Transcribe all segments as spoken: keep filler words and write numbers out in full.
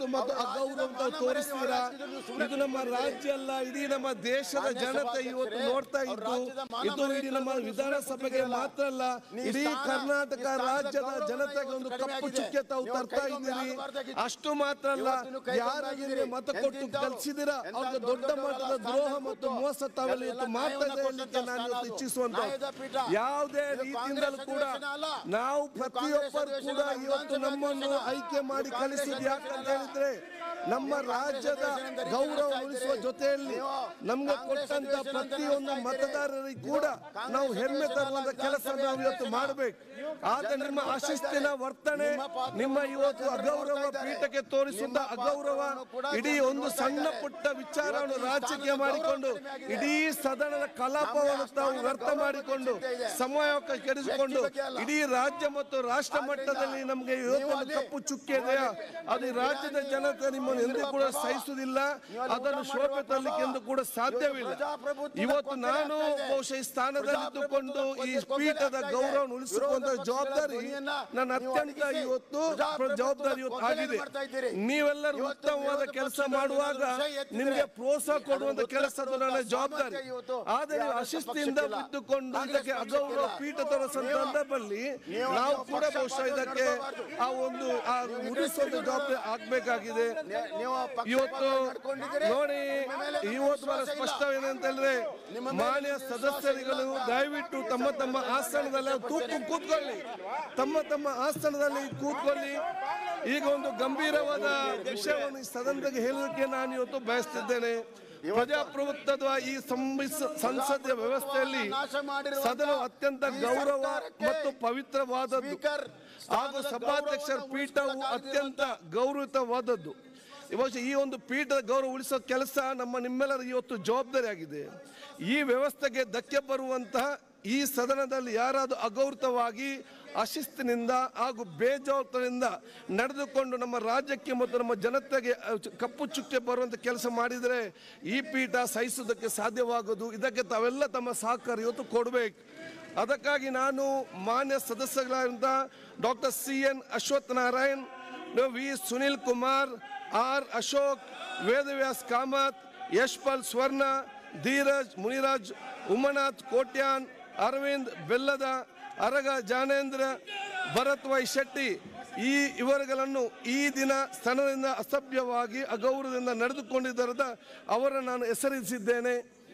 ಮತ್ತು ಅಗೌರವ ತೋರಿಸ್ತೀರಾ? ಇದು ನಮ್ಮ ರಾಜ್ಯ ಅಲ್ಲ, ಇಡೀ ನಮ್ಮ ದೇಶದ ಜನತೆ ಇವತ್ತು ನೋಡ್ತಾ ಇದ್ದು ಇದು ಇಡೀ ನಮ್ಮ ವಿಧಾನಸಭೆಗೆ ಮಾತ್ರ ಅಲ್ಲ, ಇಡೀ ಕರ್ನಾಟಕ ರಾಜ್ಯದ ಜನತೆಗೆ ಒಂದು ಕಪ್ಪು ಚುಕ್ಕೆ ತಾವು ತರ್ತಾ ಇದ್ದೀರಿ. ಅಷ್ಟು ಮಾತ್ರ ಅಲ್ಲ, ಯಾರಿಗೆ ಮತ ಕೊಟ್ಟು ಕಲಿಸಿದಿರ ಅವ್ರಿಗೆ ದೊಡ್ಡ ಮಟ್ಟದ ದ್ರೋಹ ಮತ್ತು ಮೋಸ ತಾವೆಲ್ಲ ಇವತ್ತು ಮಾಡ್ತಾ ಇದೆ ಹೇಳಲಿಕ್ಕೆ ನಾನು ಇವತ್ತು ಇಚ್ಛಿಸುವಂತ ಯಾವುದೇ ರೀತಿಯಿಂದಲೂ ಕೂಡ ನಾವು ಪ್ರತಿಯೊಬ್ಬರು ಕೂಡ ಇವತ್ತು ನಮ್ಮನ್ನು ಆಯ್ಕೆ ಮಾಡಿ ಕಲಿಸಿದ್ ಯಾಕಂತ ಹೇಳಿದ್ರೆ ನಮ್ಮ ರಾಜ್ಯದ ಗೌರವ ಉಳಿಸುವ ಜೊತೆಯಲ್ಲಿ ನಮ್ಗೆ ಕೊಟ್ಟಂತ ಪ್ರತಿಯೊಂದು ಮತದಾರರಿಗೆ ಕೂಡ ನಾವು ಹೆಮ್ಮೆ ತರುವಂತ ಕೆಲಸ ನಾವು ಇವತ್ತು ಮಾಡಬೇಕು. ಆದ್ರೆ ನಿಮ್ಮ ಅಶಿಸ್ತಿನ ವರ್ತನೆ, ನಿಮ್ಮ ಇವತ್ತು ಅಗೌರವ ಪೀಠಕ್ಕೆ ತೋರಿಸುತ್ತ ಅಗೌರವ, ಇಡೀ ಒಂದು ಸಣ್ಣ ಪುಟ್ಟ ವಿಚಾರವನ್ನು ರಾಜಕೀಯ ಮಾಡಿಕೊಂಡು ಇಡೀ ಸದನದ ಕಲಾಪವನ್ನು ತಾವು ವ್ಯರ್ಥ ಮಾಡಿಕೊಂಡು ಸಮಯ ಕೆಡಿಸಿಕೊಂಡು ಇಡೀ ರಾಜ್ಯ ಮತ್ತು ರಾಷ್ಟ್ರ ಮಟ್ಟದಲ್ಲಿ ನಮಗೆ ಇವತ್ತು ಕಪ್ಪು ಚುಕ್ಕೆ ಇದೆಯಾ ಅದು ರಾಜ್ಯದ ಜನತೆ ನಿಮ್ಮನ್ನು ಎಂದೂ ಕೂಡ ಸಹಿಸುವುದಿಲ್ಲ, ಅದನ್ನು ಶೋಭೆ ತರಲಿಕ್ಕೆ ಎಂದು ಕೂಡ ಸಾಧ್ಯವಿಲ್ಲ. ಇವತ್ತು ನಾನು ಬಹುಶಃ ಈ ಸ್ಥಾನದಲ್ಲಿದ್ದುಕೊಂಡು ಈ ಪೀಠದ ಗೌರವ ಉಳಿಸಿಕೊಳ್ಳುವಂತ ಜವಾಬ್ದಾರಿ ನನ್ನ ಅತ್ಯಂತ ಇವತ್ತು ಜವಾಬ್ದಾರಿ ಇವತ್ತು ಆಗಿದೆ. ನೀವೆಲ್ಲರೂ ಉತ್ತಮವಾದ ಕೆಲಸ ಮಾಡುವಾಗ ನಿಮಗೆ ಪ್ರೋತ್ಸಾಹ ಕೊಡುವಂತ ಕೆಲಸದ ನನ್ನ ಜವಾಬ್ದಾರಿ. ಆದರೆ ಅಶಿಸ್ತಿಯಿಂದ ಬಿದ್ದುಕೊಂಡು ಇದಕ್ಕೆ ಅಗೌರವ ಪೀಠ ತೋರಿಸುವ ಸಂದರ್ಭದಲ್ಲಿ ನಾವು ಕೂಡ ಬಹುಶಃ ಇದಕ್ಕೆ ಆ ಒಂದು ಆ ಉಳಿಸುವಂತ ಜವಾಬ್ದಾರಿ ಆಗ್ಬೇಕಾಗಿದೆ. ಇವತ್ತು ನೋಡಿ, ಇವತ್ತು ಬಹಳ ಸ್ಪಷ್ಟವೇನಂತ ಹೇಳಿದ್ರೆ ಮಾನ್ಯ ಸದಸ್ಯರುಗಳು ದಯವಿಟ್ಟು ತಮ್ಮ ತಮ್ಮ ಆಸನದಲ್ಲಿ ಕೂತು ಕೂತ್ಕೊಳ್ಳಿ ತಮ್ಮ ತಮ್ಮ ಆಸನದಲ್ಲಿ ಕೂತ್ಕೊಳ್ಳಿ. ಈಗ ಒಂದು ಗಂಭೀರವಾದ ವಿಷಯವನ್ನು ಸದನದಲ್ಲಿ ಹೇಳೋದಕ್ಕೆ ನಾನು ಇವತ್ತು ಬಯಸ್ತಿದ್ದೇನೆ. ಪ್ರಜಾಪ್ರಭುತ್ವದ ಈ ಸಂಸದೀಯ ವ್ಯವಸ್ಥೆಯಲ್ಲಿ ಸದನ ಅತ್ಯಂತ ಗೌರವ ಮತ್ತು ಪವಿತ್ರವಾದದ್ದು ಹಾಗೂ ಸಭಾಧ್ಯಕ್ಷರ ಪೀಠವು ಅತ್ಯಂತ ಗೌರವಿತವಾದದ್ದು. ಇವತ್ತು ಈ ಒಂದು ಪೀಠದ ಗೌರವ ಉಳಿಸೋ ಕೆಲಸ ನಮ್ಮ ನಿಮ್ಮೆಲ್ಲರ ಇವತ್ತು ಜವಾಬ್ದಾರಿ ಆಗಿದೆ. ಈ ವ್ಯವಸ್ಥೆಗೆ ಧಕ್ಕೆ ಬರುವಂತಹ ಈ ಸದನದಲ್ಲಿ ಯಾರಾದರೂ ಅಗೌರವವಾಗಿ ಅಶಿಸ್ತಿನಿಂದ ಹಾಗೂ ಬೇಜವಾಬ್ದಾರಿಯಿಂದ ನಡೆದುಕೊಂಡು ನಮ್ಮ ರಾಜ್ಯಕ್ಕೆ ಮತ್ತು ನಮ್ಮ ಜನತೆಗೆ ಕಪ್ಪು ಚುಕ್ಕೆ ಬರುವಂಥ ಕೆಲಸ ಮಾಡಿದರೆ ಈ ಪೀಠ ಸಹಿಸುವುದಕ್ಕೆ ಸಾಧ್ಯವಾಗೋದು. ಇದಕ್ಕೆ ತಾವೆಲ್ಲ ತಮ್ಮ ಸಹಕಾರ ಇವತ್ತು ಕೊಡಬೇಕು. ಅದಕ್ಕಾಗಿ ನಾನು ಮಾನ್ಯ ಸದಸ್ಯರಾದಂಥ doctor C N Ashwath Narayan, V Sunil Kumar, R Ashok, Vedavyas Kamath, Yashpal Swarna, Dheeraj Muniraj, Umanath Kotian, Arvind Bellad, Araga Jnanendra, Bharath Y Shetty ಈ ಇವರುಗಳನ್ನು ಈ ದಿನ ಸ್ಥಳದಿಂದ ಅಸಭ್ಯವಾಗಿ ಅಗೌರವದಿಂದ ನಡೆದುಕೊಂಡಿದ್ದರಿಂದ ಅವರನ್ನು ನಾನು ಹೆಸರಿಸಿದ್ದೇನೆ.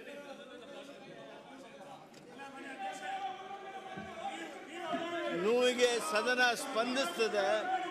ನೋವಿಗೆ ಸದನ ಸ್ಪಂದಿಸುತ್ತದೆ.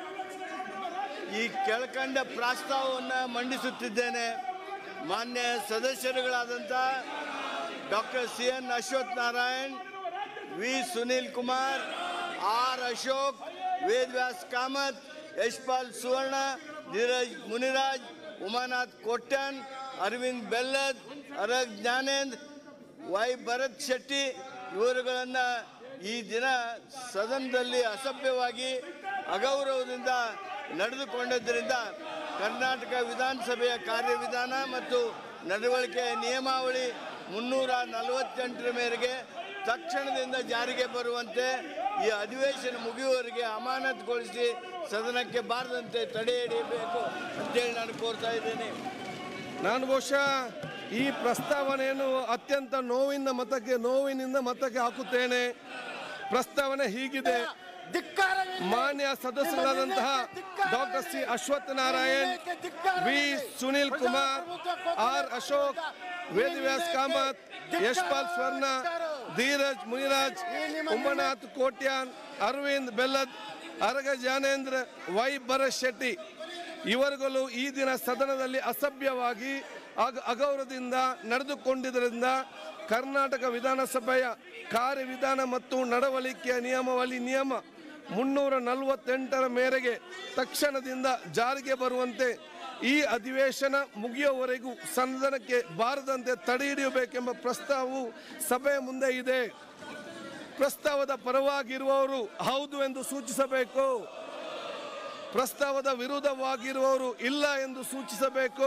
ಈ ಕೆಳಕಂಡ ಪ್ರಸ್ತಾವವನ್ನು ಮಂಡಿಸುತ್ತಿದ್ದೇನೆ. ಮಾನ್ಯ ಸದಸ್ಯರುಗಳಾದಂಥ doctor C N Ashwath Narayan, V Sunil Kumar, R Ashok, Vedavyas Kamath, Yashpal Suvarna, Dheeraj Muniraj, Umanath Kotian, Arvind Bellad, Araga Jnanendra, Y Bharath Shetty ಇವರುಗಳನ್ನು ಈ ದಿನ ಸದನದಲ್ಲಿ ಅಸಭ್ಯವಾಗಿ ಅಗೌರವದಿಂದ ನಡೆದುಕೊಂಡಿದ್ದರಿಂದ ಕರ್ನಾಟಕ ವಿಧಾನಸಭೆಯ ಕಾರ್ಯವಿಧಾನ ಮತ್ತು ನಡವಳಿಕೆಯ ನಿಯಮಾವಳಿ ಮುನ್ನೂರ ನಲವತ್ತೆಂಟರ ಮೇರೆಗೆ ತಕ್ಷಣದಿಂದ ಜಾರಿಗೆ ಬರುವಂತೆ ಈ ಅಧಿವೇಶನ ಮುಗಿಯುವವರೆಗೆ ಅಮಾನತುಗೊಳಿಸಿ ಸದನಕ್ಕೆ ಬಾರದಂತೆ ತಡೆ ಹಿಡಿಯಬೇಕು ಅಂತೇಳಿ ನಾನು ಕೋರ್ತಾ ಇದ್ದೇನೆ. ನಾನು ಬಹುಶಃ ಈ ಪ್ರಸ್ತಾವನೆಯನ್ನು ಅತ್ಯಂತ ನೋವಿನ ಮತಕ್ಕೆ ನೋವಿನಿಂದ ಮತಕ್ಕೆ ಹಾಕುತ್ತೇನೆ. ಪ್ರಸ್ತಾವನೆ ಹೀಗಿದೆ. ಮಾನ್ಯ ಸದಸ್ಯರಾದಂತಹ doctor C Ashwath Narayan, V Sunil Kumar, R Ashok, Vedavyas Kamath, Yashpal Swarna, Dheeraj Muniraj, Umanath Kotian, Arvind Bellad, Araga Jnanendra, Y Bharath Shetty ಇವರುಗಳು ಈ ದಿನ ಸದನದಲ್ಲಿ ಅಸಭ್ಯವಾಗಿ ಅಗೌರವದಿಂದ ನಡೆದುಕೊಂಡಿದ್ದರಿಂದ ಕರ್ನಾಟಕ ವಿಧಾನಸಭೆಯ ಕಾರ್ಯವಿಧಾನ ಮತ್ತು ನಡವಳಿಕೆಯ ನಿಯಮಾವಳಿ ನಿಯಮ ಮುನ್ನೂರ ನಲವತ್ತೆಂಟರ ಮೇರೆಗೆ ತಕ್ಷಣದಿಂದ ಜಾರಿಗೆ ಬರುವಂತೆ ಈ ಅಧಿವೇಶನ ಮುಗಿಯುವವರೆಗೂ ಸದನಕ್ಕೆ ಬಾರದಂತೆ ತಡೆ ಹಿಡಿಯಬೇಕೆಂಬ ಪ್ರಸ್ತಾವವು ಸಭೆಯ ಮುಂದೆ ಇದೆ. ಪ್ರಸ್ತಾವದ ಪರವಾಗಿರುವವರು ಹೌದು ಎಂದು ಸೂಚಿಸಬೇಕು. ಪ್ರಸ್ತಾವದ ವಿರುದ್ಧವಾಗಿರುವವರು ಇಲ್ಲ ಎಂದು ಸೂಚಿಸಬೇಕು.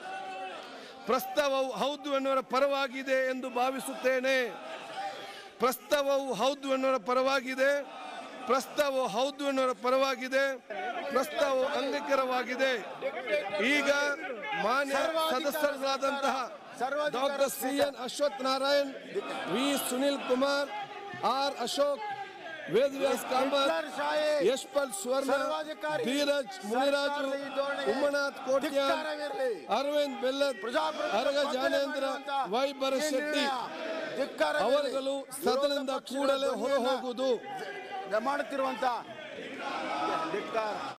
ಪ್ರಸ್ತಾವವು ಹೌದು ಎನ್ನುವರ ಪರವಾಗಿದೆ ಎಂದು ಭಾವಿಸುತ್ತೇನೆ. ಪ್ರಸ್ತಾವವು ಹೌದು ಎನ್ನುವರ ಪರವಾಗಿದೆ. ಪ್ರಸ್ತಾವವು ಹೌದು ಎನ್ನುವರ ಪರವಾಗಿದೆ. ಪ್ರಸ್ತಾವವು ಅಂಗೀಕಾರವಾಗಿದೆ. ಈಗ ಮಾನ್ಯ ಸದಸ್ಯರಾದಂತಹ doctor C N Ashwath Narayan, V Sunil Kumar, R Ashok, Vedavyas Kamath, Yashpal Suvarna, Dheeraj Muniraju, Umanath Kotian, Arvind Bellad, Araga Jnanendra, Y Bharath Shetty ಅವರುಗಳು ಸದನದಿಂದ ಕೂಡಲೇ ಹೊರ ಹೋಗುವುದು ಮಾಡುತ್ತಿರುವಂತ